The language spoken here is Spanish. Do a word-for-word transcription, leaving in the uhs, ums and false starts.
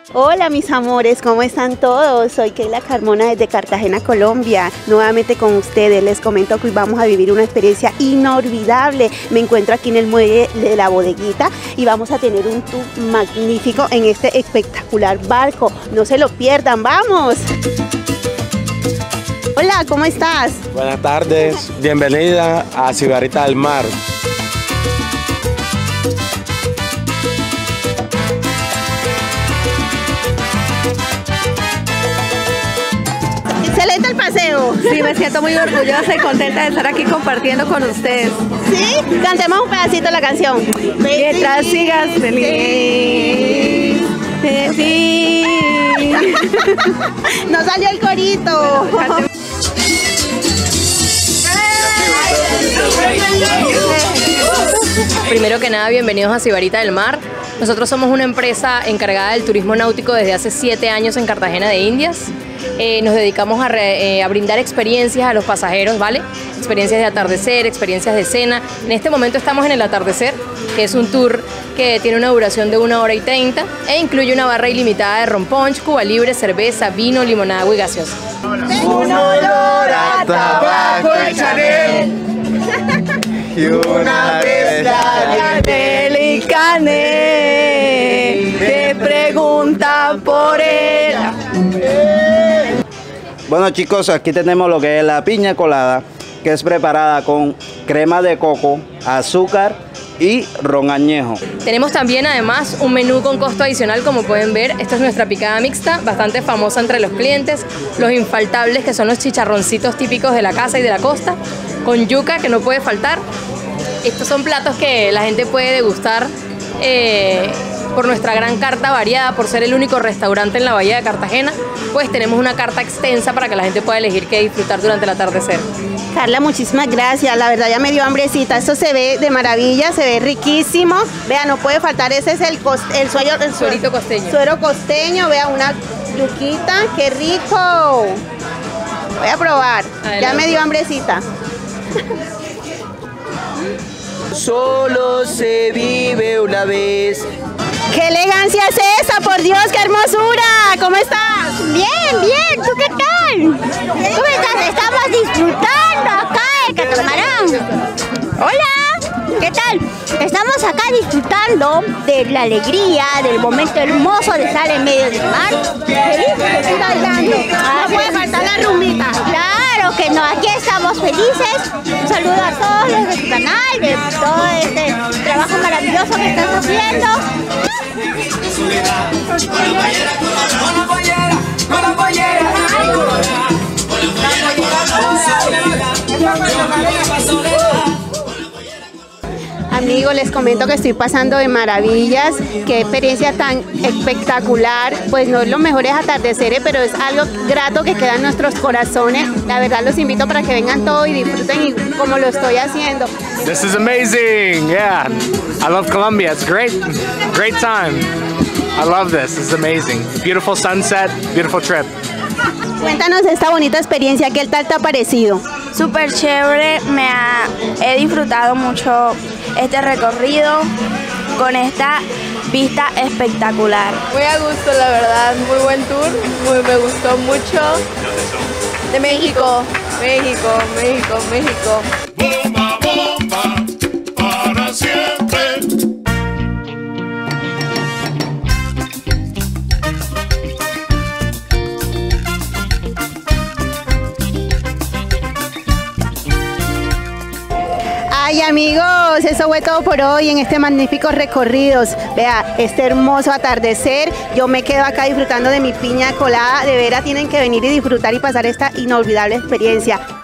Hola mis amores, ¿cómo están todos? Soy Keila Carmona desde Cartagena, Colombia. Nuevamente con ustedes, les comento que hoy vamos a vivir una experiencia inolvidable. Me encuentro aquí en el muelle de la bodeguita y vamos a tener un tour magnífico en este espectacular barco. No se lo pierdan, ¡vamos! Hola, ¿cómo estás? Buenas tardes, bienvenida a Sibarita del Mar. Excelente el paseo. Sí, me siento muy orgullosa y contenta de estar aquí compartiendo con ustedes. ¿Sí? Cantemos un pedacito de la canción. Mientras sigas feliz, feliz. No salió el corito. Primero que nada, bienvenidos a Sibarita del Mar. Nosotros somos una empresa encargada del turismo náutico desde hace siete años en Cartagena de Indias. Eh, nos dedicamos a, re, eh, a brindar experiencias a los pasajeros, ¿vale? Experiencias de atardecer, experiencias de cena. En este momento estamos en el atardecer, que es un tour que tiene una duración de una hora y treinta e incluye una barra ilimitada de ron punch, Cuba Libre, cerveza, vino, limonada y gaseosa. Un olor a tabaco y Chanel y una bestia Delicané, te preguntan por él. Bueno chicos, aquí tenemos lo que es la piña colada, que es preparada con crema de coco, azúcar y ron añejo. Tenemos también además un menú con costo adicional, como pueden ver. Esta es nuestra picada mixta, bastante famosa entre los clientes. Los infaltables, que son los chicharroncitos típicos de la casa y de la costa, con yuca, que no puede faltar. Estos son platos que la gente puede degustar eh, por nuestra gran carta variada, por ser el único restaurante en la bahía de Cartagena. Pues tenemos una carta extensa para que la gente pueda elegir qué disfrutar durante el atardecer. Carla, muchísimas gracias, la verdad ya me dio hambrecita. Esto se ve de maravilla, se ve riquísimo. Vea, no puede faltar, ese es el, cos, el, suero, el suerito costeño. Suero costeño, vea, una yuquita, qué rico. Voy a probar, adelante. Ya me dio hambrecita. Solo se vive una vez. ¡Qué elegancia es esa! ¡Por Dios, qué hermosura! ¿Cómo estás? Bien, bien. ¿Tú qué tal? ¿Cómo estás? Estamos disfrutando acá el catamarán. Hola, ¿qué tal? Estamos acá disfrutando de la alegría, del momento hermoso de estar en medio del mar. Feliz de estar bailando. No puede faltar la rumbita. Claro que no, aquí estamos felices. Un saludo a todos los de tu canal, de todo este trabajo maravilloso que estás haciendo. Amigos, les comento que estoy pasando de maravillas, qué experiencia tan espectacular. Pues no es los mejores atardeceres, pero es algo grato que queda en nuestros corazones. La verdad los invito para que vengan todos y disfruten y como lo estoy haciendo. This is amazing, yeah. I love Colombia, it's great, great time. I love this, it's amazing. Beautiful sunset, beautiful trip. Cuéntanos esta bonita experiencia, ¿qué tal te ha parecido? Súper chévere, me ha, he disfrutado mucho este recorrido con esta vista espectacular. Muy a gusto, la verdad, muy buen tour, muy, me gustó mucho. De México, México, México, México. Bomba, bomba, para siempre. Ay amigos, eso fue todo por hoy en este magnífico recorrido. Vea, este hermoso atardecer. Yo me quedo acá disfrutando de mi piña colada. De veras tienen que venir y disfrutar y pasar esta inolvidable experiencia.